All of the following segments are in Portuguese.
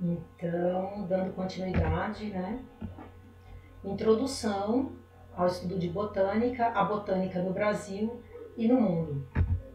Então, dando continuidade, né? Introdução ao estudo de botânica, a botânica no Brasil e no mundo.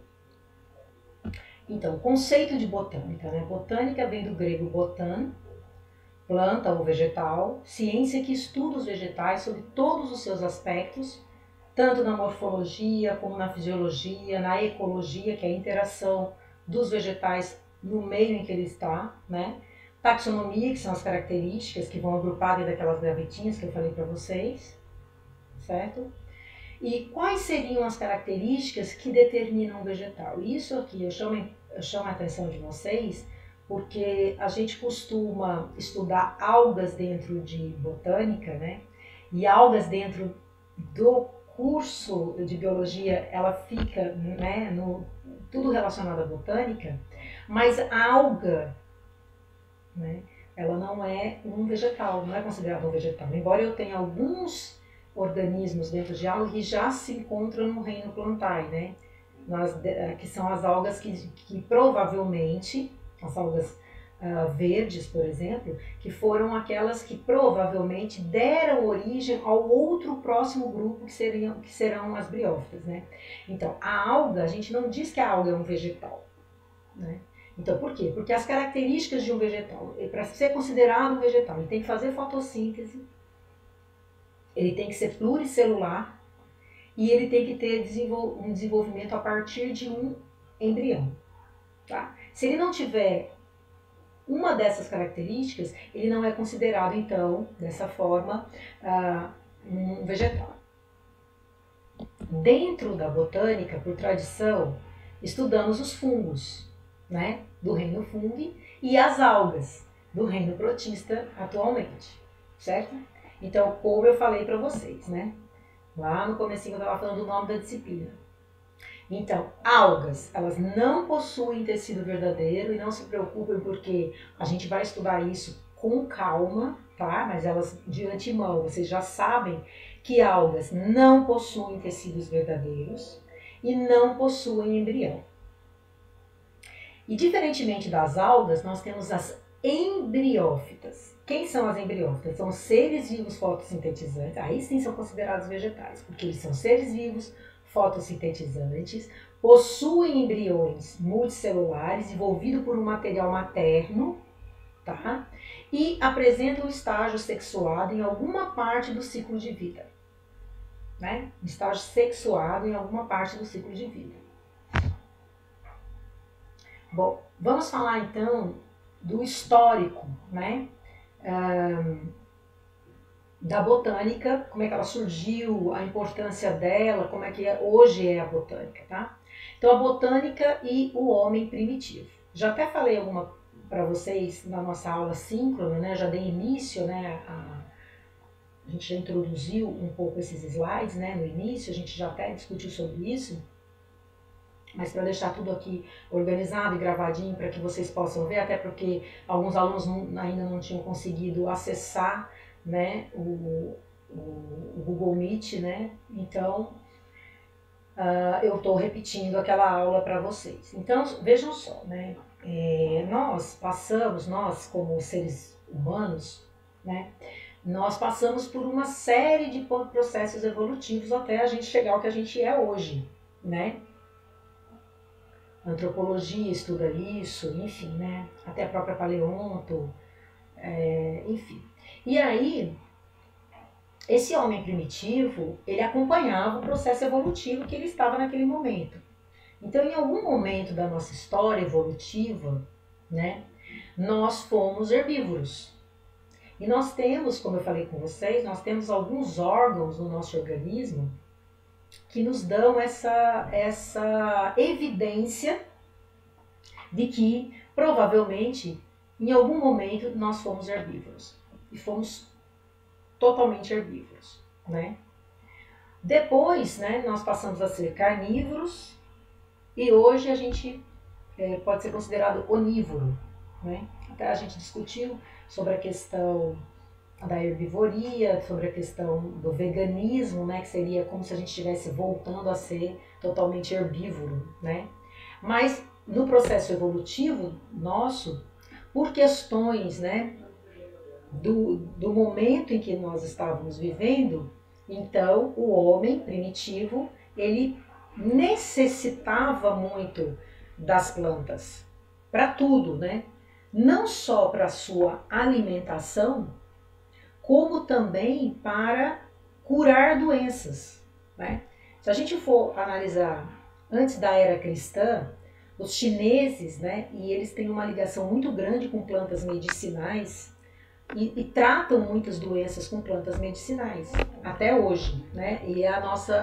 Então, conceito de botânica, né? Botânica vem do grego botan, planta ou vegetal, ciência que estuda os vegetais sob todos os seus aspectos, tanto na morfologia como na fisiologia, na ecologia, que é a interação dos vegetais no meio em que ele está, né? Taxonomia, que são as características que vão agrupar dentro daquelas gavetinhas que eu falei para vocês, certo? E quais seriam as características que determinam o vegetal? Isso aqui eu chamo a atenção de vocês porque a gente costuma estudar algas dentro de botânica, né? E algas dentro do curso de biologia, ela fica, né, tudo relacionado à botânica, mas a alga, né, ela não é um vegetal, não é considerada um vegetal. Embora eu tenha alguns organismos dentro de alga que já se encontram no reino plantae, né, que são as algas que provavelmente, as algas verdes, por exemplo, que foram aquelas que provavelmente deram origem ao outro próximo grupo que serão as briófitas, né? Então, a alga, a gente não diz que a alga é um vegetal, né? Então, por quê? Porque as características de um vegetal, para ser considerado um vegetal, ele tem que fazer fotossíntese, ele tem que ser pluricelular e ele tem que ter um desenvolvimento a partir de um embrião, tá? Se ele não tiver uma dessas características, ele não é considerado, então, dessa forma, um vegetal. Dentro da botânica, por tradição, estudamos os fungos, né, do reino fungi, e as algas, do reino protista atualmente, certo? Então, como eu falei para vocês, né, lá no comecinho eu estava falando do nome da disciplina. Então, algas, elas não possuem tecido verdadeiro e não se preocupem porque a gente vai estudar isso com calma, tá? Mas elas, de antemão, vocês já sabem que algas não possuem tecidos verdadeiros e não possuem embrião. E diferentemente das algas, nós temos as embriófitas. Quem são as embriófitas? São seres vivos fotossintetizantes, aí sim são considerados vegetais, porque eles são seres vivos fotossintetizantes, possuem embriões multicelulares envolvidos por um material materno, tá? E apresentam um estágio sexuado em alguma parte do ciclo de vida, né? Estágio sexuado em alguma parte do ciclo de vida. Bom, vamos falar então do histórico, né? Da botânica, como é que ela surgiu, a importância dela, como é que hoje é a botânica, tá? Então, a botânica e o homem primitivo. Já até falei alguma para vocês na nossa aula síncrona, né? Já dei início, né? A gente já introduziu um pouco esses slides, né? No início, a gente já até discutiu sobre isso. Mas para deixar tudo aqui organizado e gravadinho para que vocês possam ver, até porque alguns alunos ainda não tinham conseguido acessar, né, o Google Meet, né? Então, eu estou repetindo aquela aula para vocês. Então, vejam só, né? Nós como seres humanos, né? Nós passamos por uma série de processos evolutivos até a gente chegar ao que a gente é hoje, né? A antropologia estuda isso, enfim, né? Até a própria paleonto, enfim. E aí, esse homem primitivo, ele acompanhava o processo evolutivo que ele estava naquele momento. Então, em algum momento da nossa história evolutiva, né, nós fomos herbívoros. E nós temos, como eu falei com vocês, nós temos alguns órgãos no nosso organismo que nos dão essa evidência de que, provavelmente, em algum momento, nós fomos herbívoros. E fomos totalmente herbívoros, né? Depois, né, nós passamos a ser carnívoros e hoje a gente pode ser considerado onívoro, né? Até a gente discutiu sobre a questão da herbivoria, sobre a questão do veganismo, né, que seria como se a gente estivesse voltando a ser totalmente herbívoro, né? Mas no processo evolutivo nosso, por questões, né, do momento em que nós estávamos vivendo, então o homem primitivo, ele necessitava muito das plantas para tudo, né? Não só para a sua alimentação, como também para curar doenças, né? Se a gente for analisar antes da era cristã, os chineses, né, e eles têm uma ligação muito grande com plantas medicinais e tratam muitas doenças com plantas medicinais, até hoje, né? E é a nossa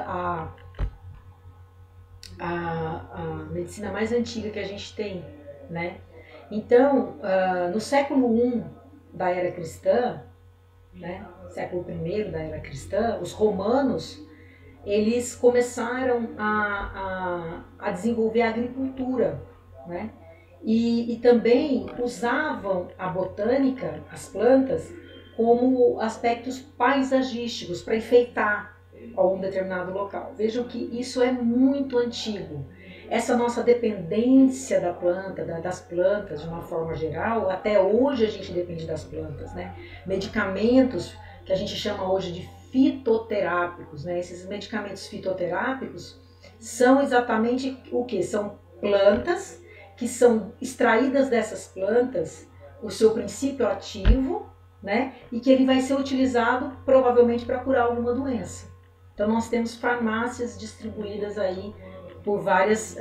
a medicina mais antiga que a gente tem, né? Então, no século I da era cristã, né, século I da era cristã, os romanos, eles começaram a desenvolver a agricultura, né? E também usavam a botânica, as plantas, como aspectos paisagísticos para enfeitar algum determinado local. Vejam que isso é muito antigo. Essa nossa dependência da planta, das plantas de uma forma geral, até hoje a gente depende das plantas, né? Medicamentos que a gente chama hoje de fitoterápicos, né? Esses medicamentos fitoterápicos são exatamente o que? São plantas que são extraídas dessas plantas o seu princípio ativo, né? E que ele vai ser utilizado provavelmente para curar alguma doença. Então nós temos farmácias distribuídas aí por várias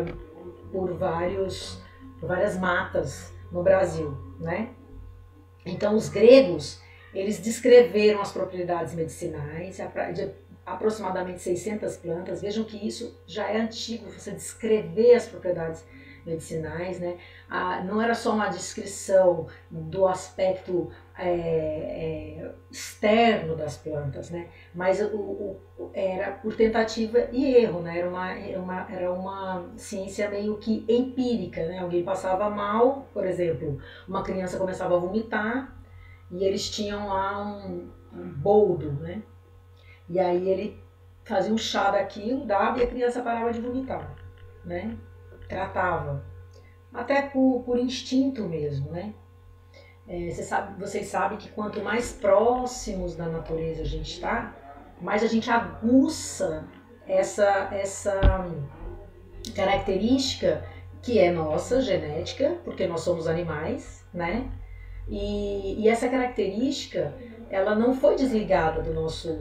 matas no Brasil, né? Então os gregos, eles descreveram as propriedades medicinais de aproximadamente 600 plantas. Vejam que isso já é antigo, você descrever as propriedades medicinais, né? Não era só uma descrição do aspecto externo das plantas, né? Mas era por tentativa e erro, né? Era uma ciência meio que empírica, né? Alguém passava mal, por exemplo, uma criança começava a vomitar e eles tinham lá um boldo, né? E aí ele fazia um chá daquilo, dava e a criança parava de vomitar, né? Tratava, até por instinto mesmo, né? Vocês sabem que quanto mais próximos da natureza a gente está, mais a gente aguça essa característica que é nossa, genética, porque nós somos animais, né? E essa característica, ela não foi desligada do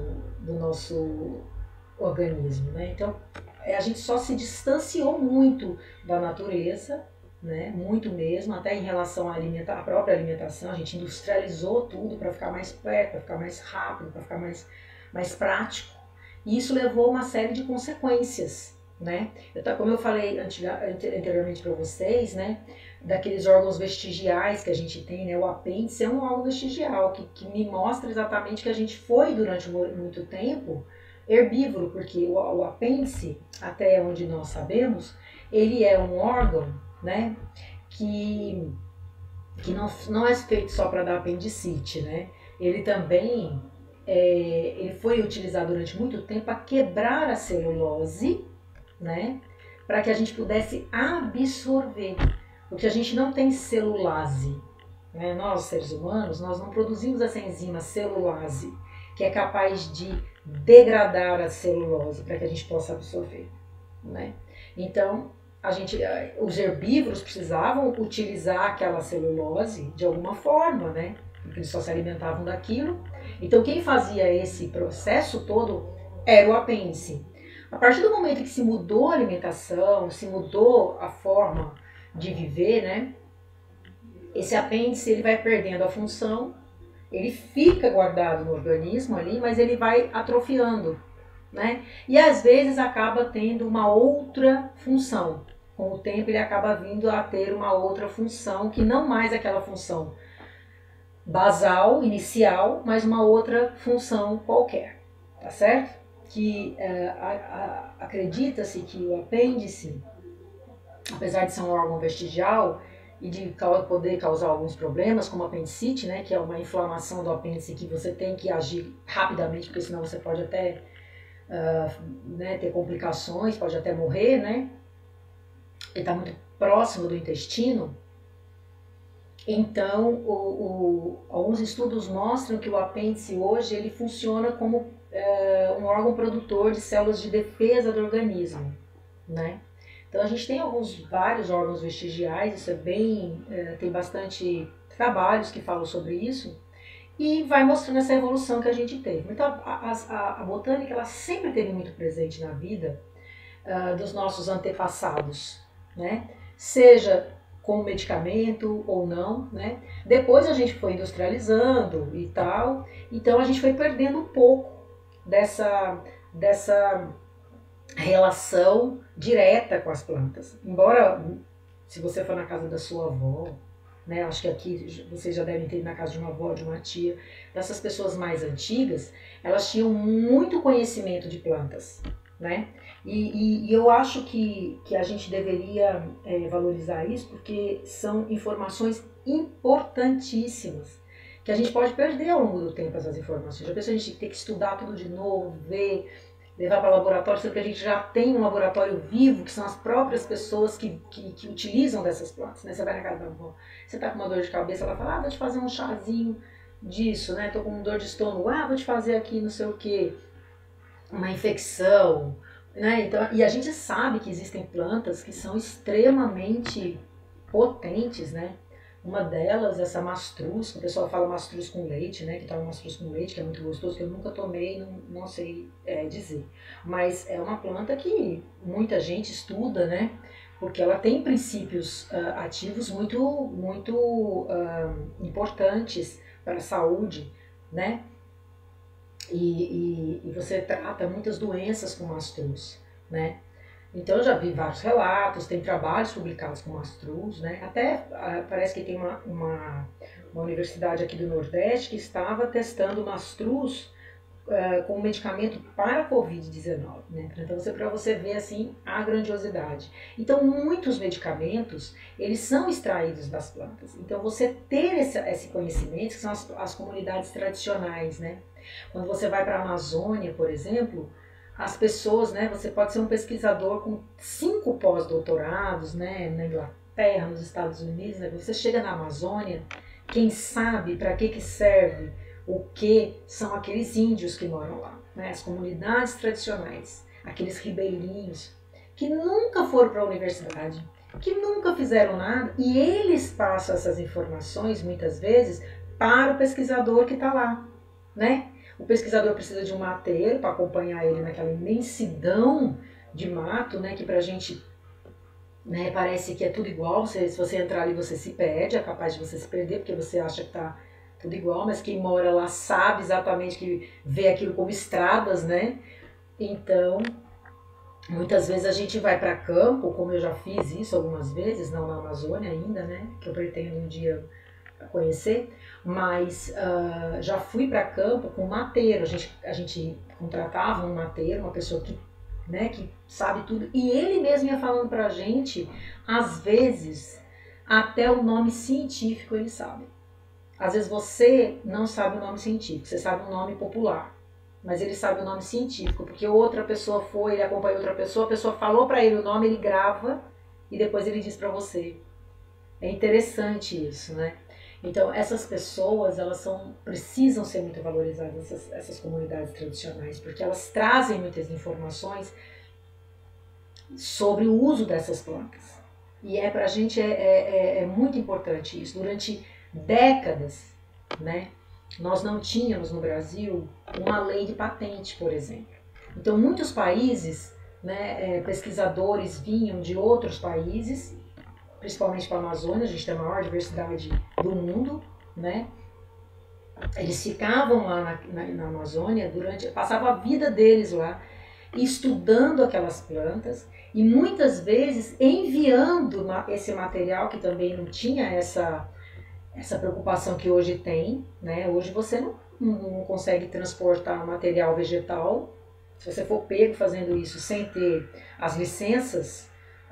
nosso organismo, né? Então, a gente só se distanciou muito da natureza, né? Muito mesmo, até em relação à própria alimentação, a gente industrializou tudo para ficar mais perto, para ficar mais rápido, para ficar mais prático. E isso levou a uma série de consequências, né? Como eu falei anteriormente para vocês, né? Daqueles órgãos vestigiais que a gente tem, né? O apêndice é um órgão vestigial que me mostra exatamente que a gente foi durante muito tempo herbívoro, porque o apêndice, até onde nós sabemos, ele é um órgão, né, que não é feito só para dar apendicite, né? Ele também ele foi utilizado durante muito tempo para quebrar a celulose, né, para que a gente pudesse absorver, porque a gente não tem celulase, né? Nós, seres humanos, nós não produzimos essa enzima celulase, que é capaz de degradar a celulose para que a gente possa absorver, né? Então, os herbívoros precisavam utilizar aquela celulose de alguma forma, né? Porque eles só se alimentavam daquilo. Então, quem fazia esse processo todo era o apêndice. A partir do momento que se mudou a alimentação, se mudou a forma de viver, né? Esse apêndice ele vai perdendo a função. Ele fica guardado no organismo ali, mas ele vai atrofiando, né? E às vezes acaba tendo uma outra função. Com o tempo ele acaba vindo a ter uma outra função, que não mais aquela função basal, inicial, mas uma outra função qualquer, tá certo? Que acredita-se que o apêndice, apesar de ser um órgão vestigial, e de poder causar alguns problemas, como apendicite, né, que é uma inflamação do apêndice que você tem que agir rapidamente, porque senão você pode até né, ter complicações, pode até morrer, né? Ele está muito próximo do intestino. Então, alguns estudos mostram que o apêndice hoje ele funciona como um órgão produtor de células de defesa do organismo, né? Então a gente tem vários órgãos vestigiais, isso é bem, tem bastante trabalhos que falam sobre isso e vai mostrando essa evolução que a gente teve. Então a botânica ela sempre esteve muito presente na vida dos nossos antepassados, né? Seja com medicamento ou não, né? Depois a gente foi industrializando e tal, então a gente foi perdendo um pouco dessa relação direta com as plantas. Embora, se você for na casa da sua avó, né, acho que aqui vocês já devem ter ido na casa de uma avó, de uma tia, dessas pessoas mais antigas, elas tinham muito conhecimento de plantas, né? E eu acho que a gente deveria valorizar isso porque são informações importantíssimas que a gente pode perder ao longo do tempo essas informações. Já pensou a gente ter que estudar tudo de novo, ver, levar para o laboratório, sendo que a gente já tem um laboratório vivo, que são as próprias pessoas que utilizam dessas plantas, né? Você vai na casa da avó, você tá com uma dor de cabeça, ela fala, vou te fazer um chazinho disso, né? Tô com dor de estômago, vou te fazer aqui não sei o que, uma infecção, né? Então, e a gente sabe que existem plantas que são extremamente potentes, né? Uma delas, essa mastruz, que o pessoal fala mastruz com leite, né? Que toma mastruz com leite, que é muito gostoso, que eu nunca tomei, não sei dizer. Mas é uma planta que muita gente estuda, né? Porque ela tem princípios ativos muito importantes para a saúde, né? E você trata muitas doenças com mastruz, né? Então eu já vi vários relatos, tem trabalhos publicados com mastruz, né? Até parece que tem uma universidade aqui do Nordeste que estava testando mastruz com medicamento para a Covid-19, né? Então para você ver assim a grandiosidade. Então muitos medicamentos eles são extraídos das plantas. Então você ter esse conhecimento, que são as comunidades tradicionais, né? Quando você vai para a Amazônia, por exemplo, as pessoas, né? Você pode ser um pesquisador com 5 pós-doutorados, né? Na Inglaterra, nos Estados Unidos, né? Você chega na Amazônia, quem sabe para que serve o que são aqueles índios que moram lá, né? As comunidades tradicionais, aqueles ribeirinhos que nunca foram para a universidade, que nunca fizeram nada e eles passam essas informações muitas vezes para o pesquisador que está lá, né? O pesquisador precisa de um mateiro para acompanhar ele naquela imensidão de mato, né? Que pra gente, né, parece que é tudo igual. Se você entrar ali, você se perde, é capaz de você se perder, porque você acha que tá tudo igual, mas quem mora lá sabe exatamente que vê aquilo como estradas, né? Então, muitas vezes a gente vai para campo, como eu já fiz isso algumas vezes, não na Amazônia ainda, né? Que eu pretendo um dia conhecer, mas já fui para campo com mateiro. A gente contratava um mateiro, uma pessoa que, né, que sabe tudo, e ele mesmo ia falando pra gente, às vezes, até o nome científico ele sabe. Às vezes você não sabe o nome científico, você sabe o nome popular, mas ele sabe o nome científico, porque outra pessoa foi, ele acompanhou outra pessoa, a pessoa falou para ele o nome, ele grava e depois ele diz para você. É interessante isso, né? Então essas pessoas precisam ser muito valorizadas, essas comunidades tradicionais, porque elas trazem muitas informações sobre o uso dessas plantas. E pra gente é muito importante isso. Durante décadas, né, nós não tínhamos no Brasil uma lei de patente, por exemplo. Então muitos países, né, pesquisadores vinham de outros países, principalmente para a Amazônia, a gente tem a maior diversidade do mundo, né? Eles ficavam lá na Amazônia passavam a vida deles lá, estudando aquelas plantas e muitas vezes enviando esse material que também não tinha essa preocupação que hoje tem, né? Hoje você não consegue transportar material vegetal, se você for pego fazendo isso sem ter as licenças,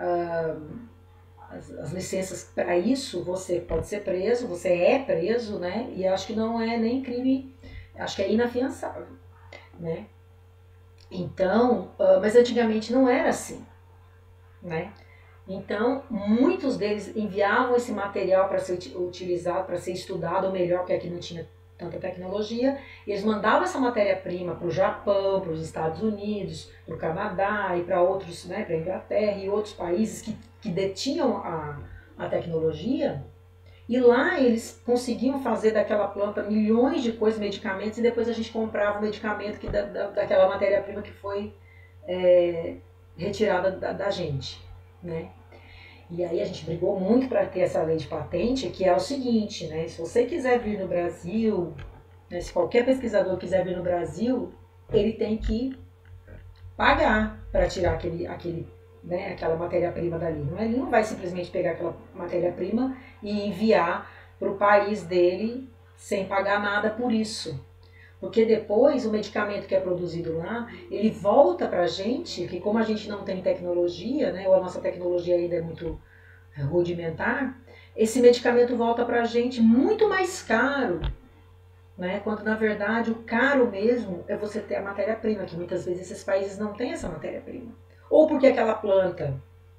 as licenças para isso, você pode ser preso, você é preso, né? E acho que não é nem crime, acho que é inafiançável, né? Então, mas antigamente não era assim, né? Então, muitos deles enviavam esse material para ser utilizado, para ser estudado, ou melhor, porque aqui não tinha tanta tecnologia, e eles mandavam essa matéria-prima para o Japão, para os Estados Unidos, para o Canadá e para outros, né, para a Inglaterra e outros países que detinham a tecnologia, e lá eles conseguiam fazer daquela planta milhões de coisas, medicamentos, e depois a gente comprava o medicamento daquela matéria-prima que foi retirada da gente, né? E aí a gente brigou muito para ter essa lei de patente, que é o seguinte, né? Se você quiser vir no Brasil, né, se qualquer pesquisador quiser vir no Brasil, ele tem que pagar para tirar aquela matéria-prima dali. Ele não vai simplesmente pegar aquela matéria-prima e enviar para o país dele sem pagar nada por isso. Porque depois o medicamento que é produzido lá, ele volta para a gente, que como a gente não tem tecnologia, né, ou a nossa tecnologia ainda é muito rudimentar, esse medicamento volta para a gente muito mais caro, né, quando na verdade o caro mesmo é você ter a matéria-prima, que muitas vezes esses países não têm essa matéria-prima. Ou porque aquela planta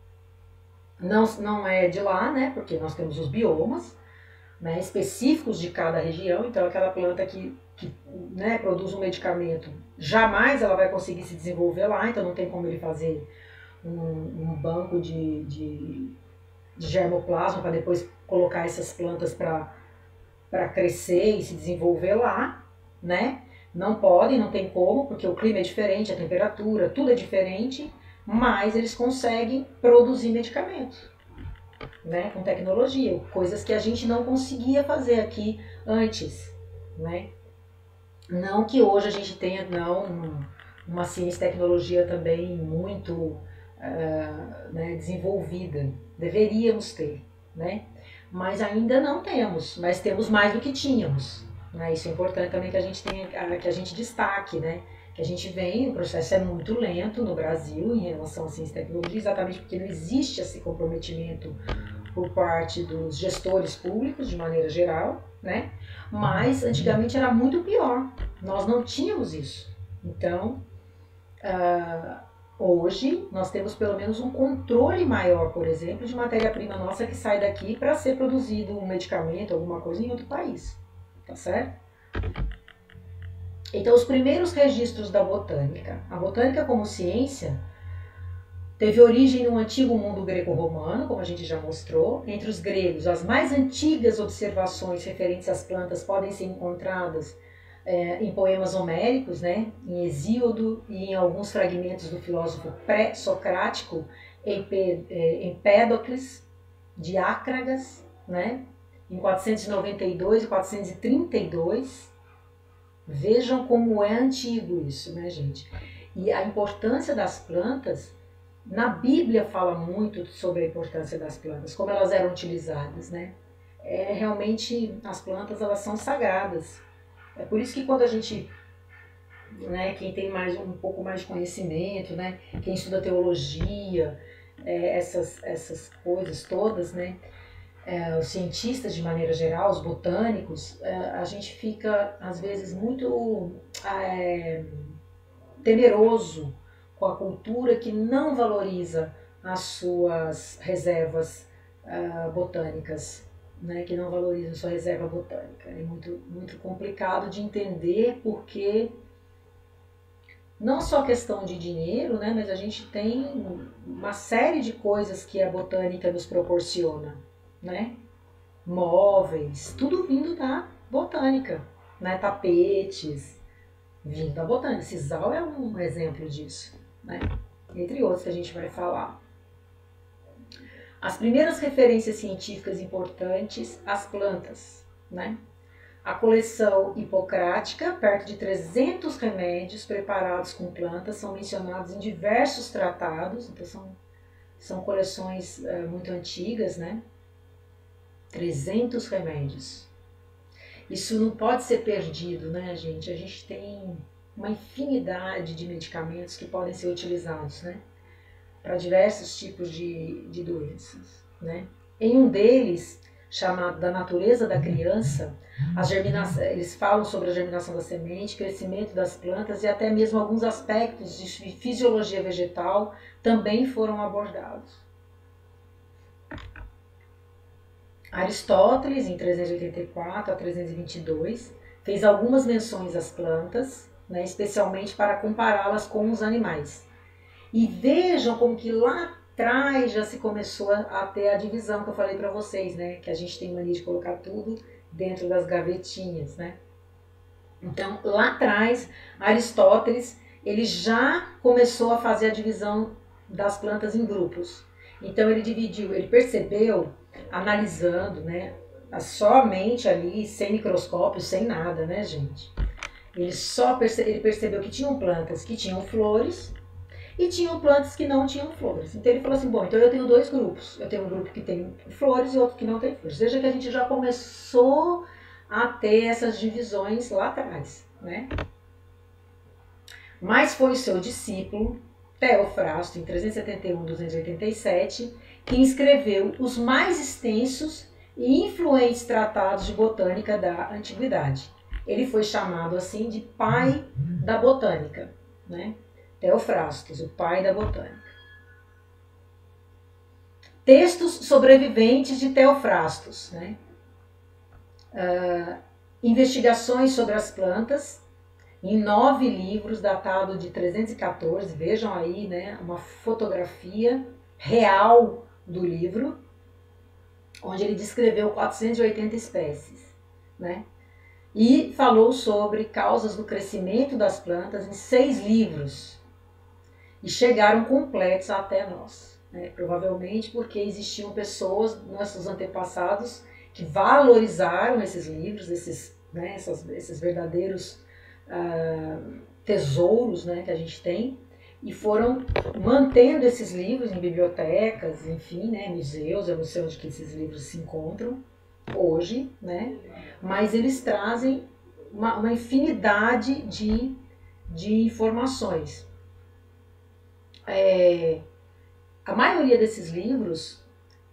não é de lá, né, porque nós temos os biomas, né, específicos de cada região, então aquela planta que né, produz um medicamento, jamais ela vai conseguir se desenvolver lá, então não tem como ele fazer um banco de germoplasma para depois colocar essas plantas para crescer e se desenvolver lá, né? Não podem, não tem como, porque o clima é diferente, a temperatura, tudo é diferente, mas eles conseguem produzir medicamentos, né, com tecnologia, coisas que a gente não conseguia fazer aqui antes, né? Não que hoje a gente tenha uma ciência e tecnologia também muito né, desenvolvida, deveríamos ter, né? Mas ainda não temos, mas temos mais do que tínhamos, né? Isso é importante também que a gente tenha, que a gente destaque, né? Que a gente vem, o processo é muito lento no Brasil em relação à ciência e tecnologia, exatamente porque não existe esse comprometimento por parte dos gestores públicos, de maneira geral, né? Mas antigamente era muito pior, nós não tínhamos isso. Então, hoje nós temos pelo menos um controle maior, por exemplo, de matéria-prima nossa que sai daqui para ser produzido um medicamento, alguma coisa em outro país, tá certo? Então, os primeiros registros da botânica. A botânica como ciência teve origem no antigo mundo greco-romano, como a gente já mostrou. Entre os gregos, as mais antigas observações referentes às plantas podem ser encontradas em poemas homéricos, né, em Hesíodo e em alguns fragmentos do filósofo pré-socrático Empédocles, de Ácragas, né, em 492 e 432. Vejam como é antigo isso, né, gente? E a importância das plantas, na Bíblia fala muito sobre a importância das plantas, como elas eram utilizadas, né? Realmente, as plantas, elas são sagradas. É por isso que quando a gente, né, quem tem um pouco mais de conhecimento, né, quem estuda teologia, essas coisas todas, né, os cientistas de maneira geral, os botânicos, a gente fica às vezes muito temeroso com a cultura que não valoriza as suas reservas botânicas, né, que não valoriza a sua reserva botânica. É muito, muito complicado de entender porque não só questão de dinheiro, né, mas a gente tem uma série de coisas que a botânica nos proporciona, né? Móveis, tudo vindo da botânica, né? Tapetes, vindo da botânica. Sisal é um exemplo disso, né? Entre outros que a gente vai falar. As primeiras referências científicas importantes, as plantas, né? A coleção hipocrática, perto de 300 remédios preparados com plantas, são mencionados em diversos tratados, então são coleções muito antigas, né? 300 remédios. Isso não pode ser perdido, né, gente? A gente tem uma infinidade de medicamentos que podem ser utilizados, né, para diversos tipos de doenças, né? Em um deles, chamado Da Natureza da Criança, eles falam sobre a germinação da semente, crescimento das plantas e até mesmo alguns aspectos de fisiologia vegetal também foram abordados. Aristóteles, em 384 a 322, fez algumas menções às plantas, né, especialmente para compará-las com os animais. E vejam como que lá atrás já se começou a ter a divisão que eu falei para vocês, né, que a gente tem mania de colocar tudo dentro das gavetinhas, né. Então, lá atrás, Aristóteles, ele já começou a fazer a divisão das plantas em grupos. Então, ele dividiu, ele percebeu, analisando, né, somente ali, sem microscópio, sem nada, né, gente? Ele percebeu que tinham plantas que tinham flores e tinham plantas que não tinham flores. Então, ele falou assim, bom, então eu tenho dois grupos. Eu tenho um grupo que tem flores e outro que não tem flores. Veja que a gente já começou a ter essas divisões lá atrás, né? Mas foi o seu discípulo, Teofrasto, em 371 287, que escreveu os mais extensos e influentes tratados de botânica da antiguidade. Ele foi chamado assim de pai da botânica, né? Teofrastos, o pai da botânica. Textos sobreviventes de Teofrastos, né? Investigações sobre as plantas, em 9 livros, datado de 314, vejam aí, né, uma fotografia real do livro, onde ele descreveu 480 espécies, né? E falou sobre causas do crescimento das plantas em 6 livros, e chegaram completos até nós, né? Provavelmente porque existiam pessoas, nossos antepassados, que valorizaram esses livros, esses verdadeiros tesouros, né, que a gente tem, e foram mantendo esses livros em bibliotecas, enfim, né, museus. Eu não sei onde que esses livros se encontram hoje, né, mas eles trazem uma infinidade de informações. A maioria desses livros,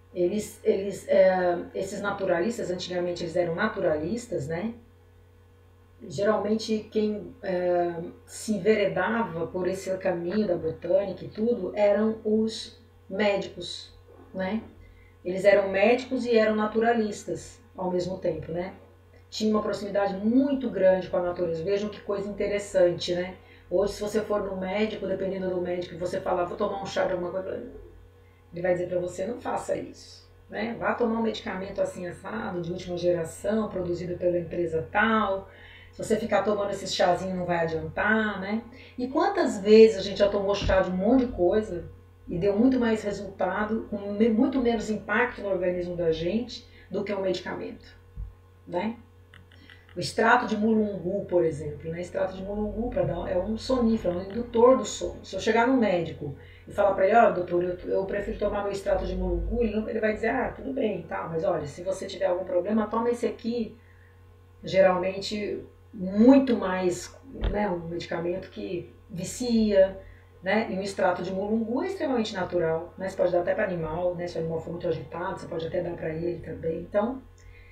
esses naturalistas, antigamente eles eram naturalistas, né? Geralmente quem se enveredava por esse caminho da botânica e tudo eram os médicos, né? Eles eram médicos e eram naturalistas ao mesmo tempo, né? Tinha uma proximidade muito grande com a natureza. Vejam que coisa interessante, né? Hoje, se você for no médico, dependendo do médico, você falar, vou tomar um chá de alguma coisa, ele vai dizer para você, não faça isso, né? Vá tomar um medicamento assim assado, de última geração, produzido pela empresa tal. Se você ficar tomando esse chazinho não vai adiantar, né? E quantas vezes a gente já tomou chá de um monte de coisa e deu muito mais resultado, com muito menos impacto no organismo da gente do que um medicamento, né? O extrato de mulungu, por exemplo, né? Extrato de mulungu é um sonífero, é um indutor do sono. Se eu chegar no médico e falar para ele, ó, doutor, eu prefiro tomar meu extrato de mulungu, ele vai dizer, ah, tudo bem, tá, mas olha, se você tiver algum problema, toma esse aqui. Geralmente muito mais, né, um medicamento que vicia, né, e um extrato de mulungu é extremamente natural, né, você pode dar até para animal, né, se o animal for muito agitado, você pode até dar para ele também. Então,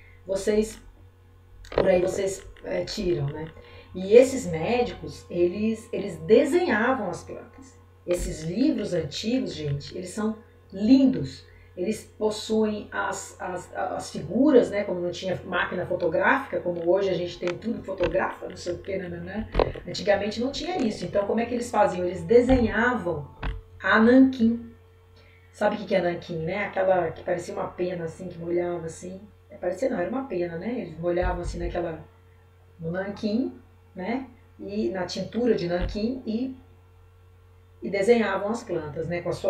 por aí vocês tiram, né. E esses médicos, eles desenhavam as plantas. Esses livros antigos, gente, eles são lindos. Eles possuem as figuras, né, como não tinha máquina fotográfica, como hoje a gente tem tudo fotografa, não sei o que, né? Antigamente não tinha isso. Então, como é que eles faziam? Eles desenhavam a nanquim. Sabe o que é nanquim, né? Aquela que parecia uma pena, assim, que molhava, assim. Parecia não, era uma pena, né? Eles molhavam, assim, no nanquim, né? E na tintura de nanquim e desenhavam as plantas, né? Com a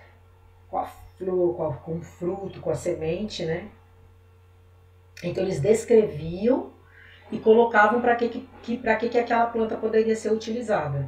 flor, com o fruto, com a semente, né? Então eles descreviam e colocavam para que aquela planta poderia ser utilizada.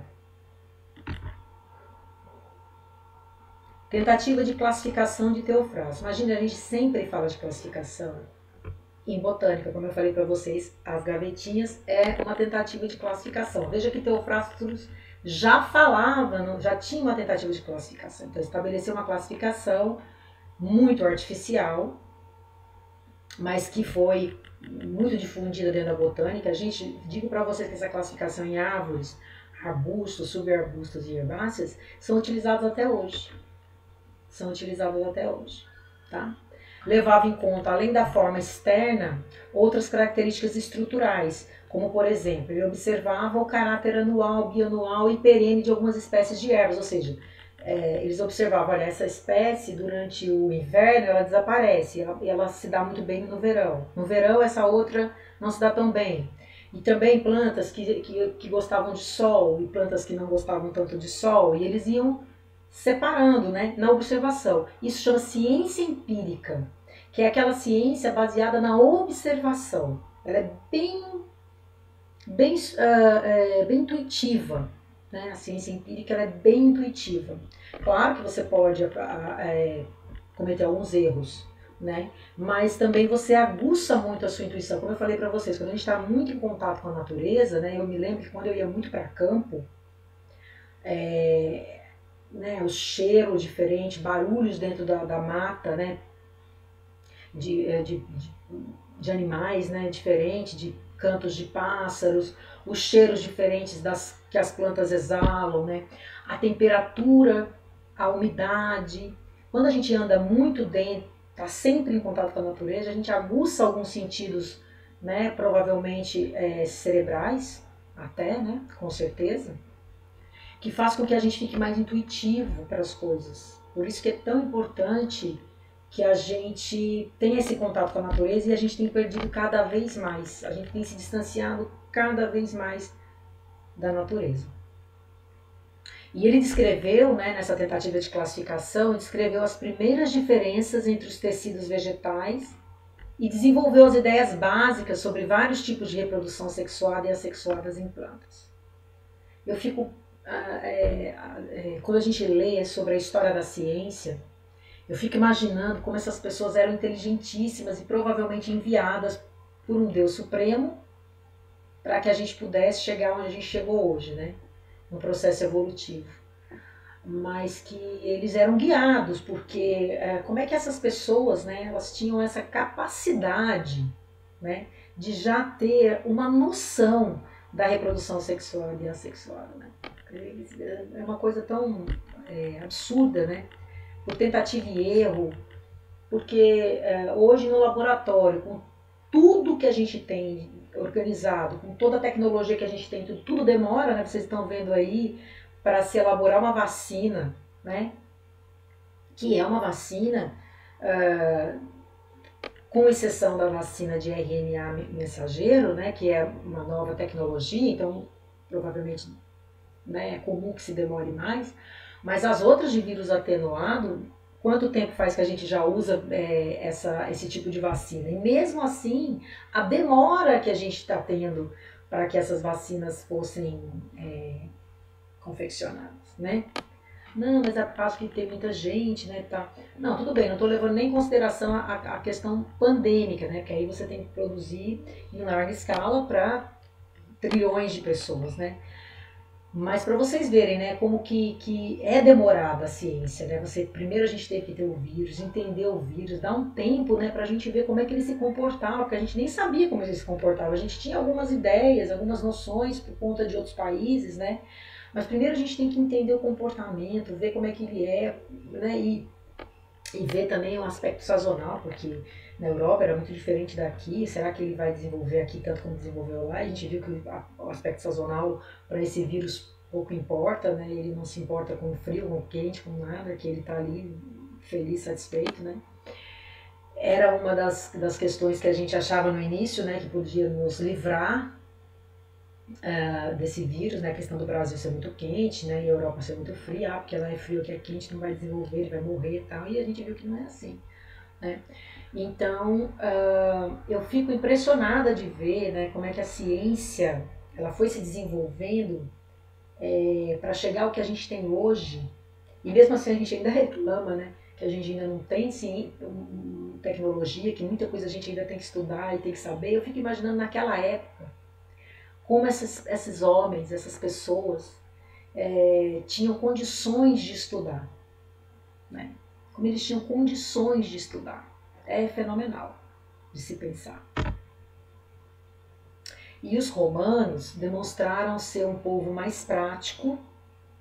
Tentativa de classificação de Teofrasto. Imagina, a gente sempre fala de classificação em botânica, como eu falei para vocês, as gavetinhas é uma tentativa de classificação. Veja que Teofrastos já falava, já tinha uma tentativa de classificação. Então, estabeleceu uma classificação muito artificial, mas que foi muito difundida dentro da botânica. Gente, digo para vocês que essa classificação em árvores, arbustos, subarbustos e herbáceas são utilizadas até hoje. Tá? levava em conta, além da forma externa, outras características estruturais, como, por exemplo, ele observava o caráter anual, bianual e perene de algumas espécies de ervas, ou seja, eles observavam, olha, essa espécie durante o inverno ela desaparece, ela se dá muito bem no verão. No verão essa outra não se dá tão bem. E também plantas que gostavam de sol e plantas que não gostavam tanto de sol, e eles iam separando, né, na observação. Isso chama ciência empírica, que é aquela ciência baseada na observação. Ela é bem intuitiva, né? A ciência empírica ela é bem intuitiva. Claro que você pode cometer alguns erros, né? Mas também você aguça muito a sua intuição. Como eu falei para vocês, quando a gente está muito em contato com a natureza, né? Eu me lembro que quando eu ia muito para campo, né? O cheiro diferente, barulhos dentro da mata, né? De animais, né? Diferente, de cantos de pássaros, os cheiros diferentes que as plantas exalam, né? A temperatura, a umidade. Quando a gente anda muito dentro, está sempre em contato com a natureza, a gente aguça alguns sentidos, né? Provavelmente cerebrais, até, né? Com certeza, que faz com que a gente fique mais intuitivo para as coisas. Por isso que é tão importante que a gente tenha esse contato com a natureza e a gente tem perdido cada vez mais. A gente tem se distanciado cada vez mais da natureza. E ele descreveu, né, nessa tentativa de classificação, descreveu as primeiras diferenças entre os tecidos vegetais e desenvolveu as ideias básicas sobre vários tipos de reprodução sexuada e assexuadas em plantas. Eu fico, quando a gente lê sobre a história da ciência, eu fico imaginando como essas pessoas eram inteligentíssimas e provavelmente enviadas por um Deus Supremo para que a gente pudesse chegar onde a gente chegou hoje, né? No processo evolutivo. Mas que eles eram guiados, porque como é que essas pessoas, né, elas tinham essa capacidade, né, de já ter uma noção da reprodução sexual e assexuada, né? É uma coisa tão absurda, né? Por tentativa e erro, porque hoje no laboratório, com tudo que a gente tem organizado, com toda a tecnologia que a gente tem, tudo demora, né? Vocês estão vendo aí, para se elaborar uma vacina, né? Que é uma vacina, com exceção da vacina de RNA mensageiro, né? Que é uma nova tecnologia, então provavelmente, né, é comum que se demore mais. Mas as outras de vírus atenuado, quanto tempo faz que a gente já usa esse tipo de vacina? E mesmo assim, a demora que a gente está tendo para que essas vacinas fossem confeccionadas, né? Não, mas é por causa que tem muita gente, né? Tá. Não, tudo bem, não estou levando nem em consideração a questão pandêmica, né? Que aí você tem que produzir em larga escala para trilhões de pessoas, né? Mas para vocês verem, né, como que é demorada a ciência, né? Primeiro a gente teve que ter o vírus, entender o vírus, dar um tempo, né, para a gente ver como é que ele se comportava, porque a gente nem sabia como ele se comportava. A gente tinha algumas ideias, algumas noções por conta de outros países, né? Mas primeiro a gente tem que entender o comportamento, ver como é que ele é, né? E ver também o aspecto sazonal, porque na Europa era muito diferente daqui. Será que ele vai desenvolver aqui tanto como desenvolveu lá? A gente viu que o aspecto sazonal para esse vírus pouco importa, né? Ele não se importa com frio, com quente, com nada, que ele está ali feliz, satisfeito, né? Era uma das questões que a gente achava no início, né? Que podia nos livrar desse vírus, né? A questão do Brasil ser muito quente, né? E a Europa ser muito fria, porque lá é frio, aqui é quente, não vai desenvolver, ele vai morrer e tal. E a gente viu que não é assim, né? Então, eu fico impressionada de ver, né, como é que a ciência ela foi se desenvolvendo para chegar ao que a gente tem hoje. E mesmo assim a gente ainda reclama, né, que a gente ainda não tem tecnologia, que muita coisa a gente ainda tem que estudar e tem que saber. Eu fico imaginando naquela época como esses homens, essas pessoas tinham condições de estudar, né? Como eles tinham condições de estudar. É fenomenal de se pensar. E os romanos demonstraram ser um povo mais prático,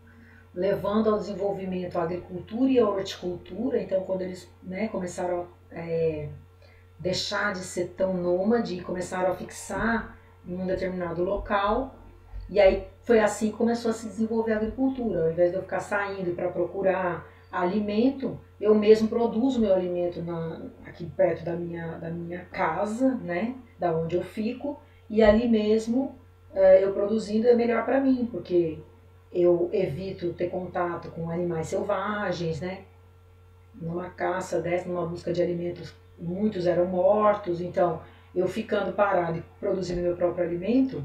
levando ao desenvolvimento a agricultura e a horticultura. Então, quando eles, né, começaram deixar de ser tão nômade e começaram a fixar em um determinado local. E aí foi assim que começou a se desenvolver a agricultura. Ao invés de eu ficar saindo para procurar alimento, eu mesmo produzo meu alimento aqui perto da minha casa, né, da onde eu fico, e ali mesmo eu produzindo é melhor para mim, porque eu evito ter contato com animais selvagens, né? Numa caça dessa, numa busca de alimentos, muitos eram mortos, então eu ficando parado e produzindo meu próprio alimento,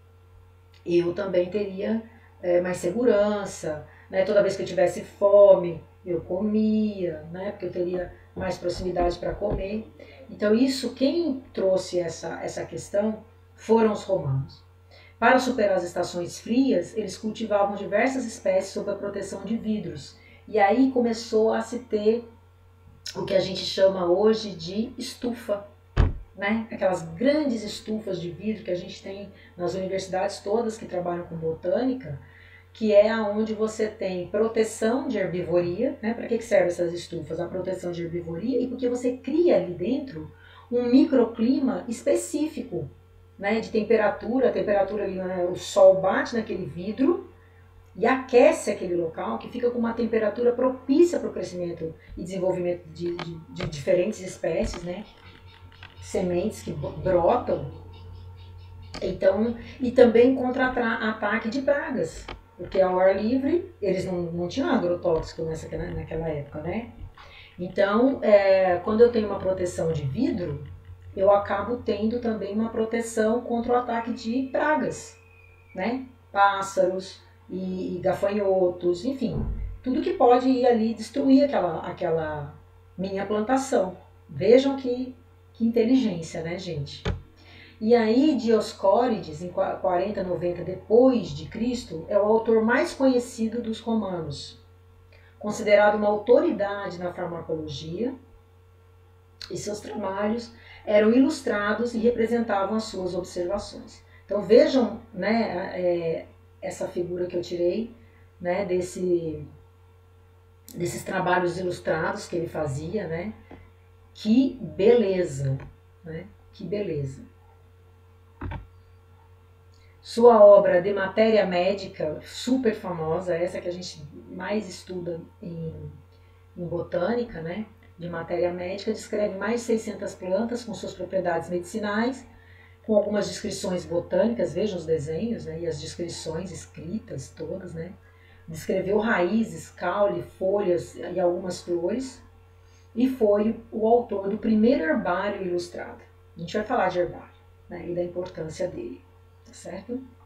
eu também teria mais segurança, né? Toda vez que eu tivesse fome, eu comia, né? Porque eu teria mais proximidade para comer. Então isso, quem trouxe essa questão foram os romanos. Para superar as estações frias, eles cultivavam diversas espécies sob a proteção de vidros. E aí começou a se ter o que a gente chama hoje de estufa, né? Aquelas grandes estufas de vidro que a gente tem nas universidades todas que trabalham com botânica, que é aonde você tem proteção de herbivoria, né? Para que servem essas estufas? A proteção de herbivoria e porque você cria ali dentro um microclima específico, né? De temperatura, a temperatura ali, né? O sol bate naquele vidro e aquece aquele local, que fica com uma temperatura propícia para o crescimento e desenvolvimento de diferentes espécies, né? Sementes que brotam. Então, e também contra ataque de pragas, porque ao ar livre eles não tinham agrotóxico naquela época, né? Então, quando eu tenho uma proteção de vidro, eu acabo tendo também uma proteção contra o ataque de pragas, né? Pássaros e gafanhotos, enfim, tudo que pode ir ali destruir aquela minha plantação. Vejam que inteligência, né, gente? E aí Dioscórides, em 40, 90 depois de Cristo, é o autor mais conhecido dos romanos, considerado uma autoridade na farmacologia, e seus trabalhos eram ilustrados e representavam as suas observações. Então vejam, né, essa figura que eu tirei, né, desses trabalhos ilustrados que ele fazia, né? Que beleza, né? Que beleza. Sua obra de matéria médica, super famosa, essa que a gente mais estuda em botânica, né? De matéria médica, descreve mais de 600 plantas com suas propriedades medicinais, com algumas descrições botânicas, vejam os desenhos, né? E as descrições escritas todas, né? Descreveu raízes, caule, folhas e algumas flores, e foi o autor do primeiro herbário ilustrado. A gente vai falar de herbário, né? E da importância dele, tá certo?